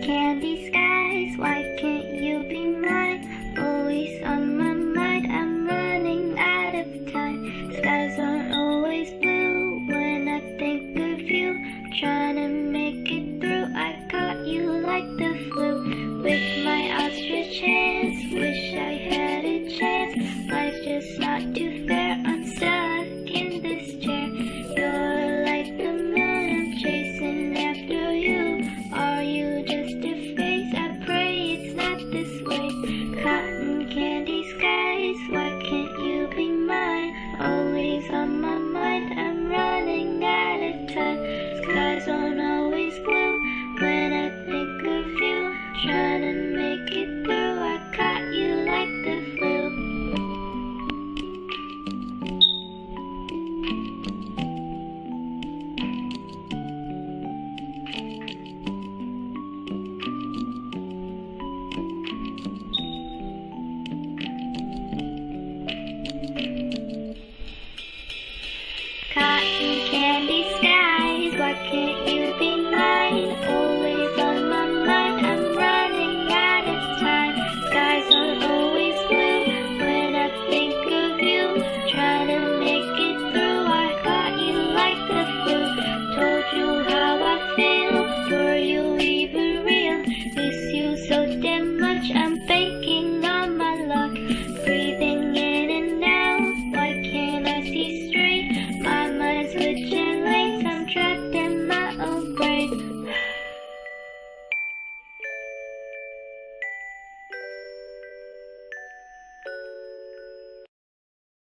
candy skies, why can't you be mine? Always on my mind, I'm running out of time. Skies aren't always blue when I think of you. Trying to make it through, I caught you like the flu. With my ostrich hands, wish I had a chance. Life's just not too